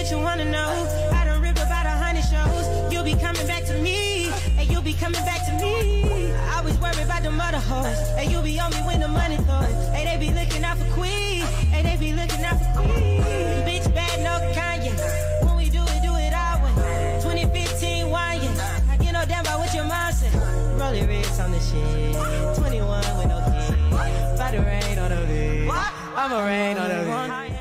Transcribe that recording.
that you wanna know. I done ripped about 100 shows. You'll be coming back to me, and you'll be coming back to me. I always worry about the mother hoes, and you be on me when the money throws. Hey, they be looking out for Queen, hey, they be looking out for Queen. Bitch bad, no Kanye. When we do it our way. 2015 wine, I get no damn about what your mom said. Rolling wrist on the shit. 21 with no kids. About to rain on the bed. I'ma rain on the bed.